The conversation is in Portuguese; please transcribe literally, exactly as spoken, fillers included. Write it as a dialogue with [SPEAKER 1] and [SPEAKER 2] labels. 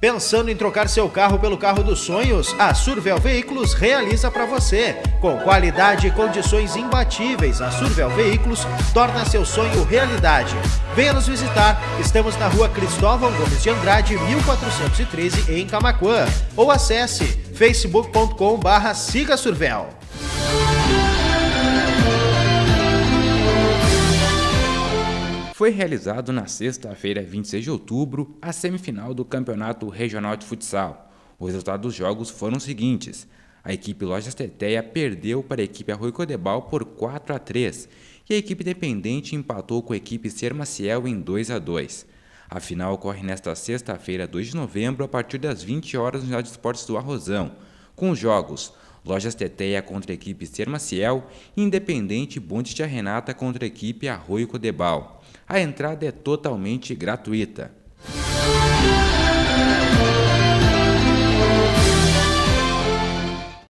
[SPEAKER 1] Pensando em trocar seu carro pelo carro dos sonhos? A Survel Veículos realiza para você. Com qualidade e condições imbatíveis, a Survel Veículos torna seu sonho realidade. Venha nos visitar. Estamos na rua Cristóvão Gomes de Andrade, mil quatrocentos e treze, em Camaquã. Ou acesse facebook ponto com barra siga Survel.
[SPEAKER 2] Foi realizado na sexta-feira, vinte e seis de outubro, a semifinal do Campeonato Regional de Futsal. Os resultados dos jogos foram os seguintes: a equipe Lojas Teteia perdeu para a equipe Arroio Codebal por quatro a três e a equipe Independente empatou com a equipe Ser Maciel em dois a dois. A final ocorre nesta sexta-feira, dois de novembro, a partir das vinte horas no Ginásio de Esportes do Arrozão, com os jogos Lojas Teteia contra a equipe Ser Maciel e Independente Bonde Tia Renata contra a equipe Arroio Codebal. A entrada é totalmente gratuita.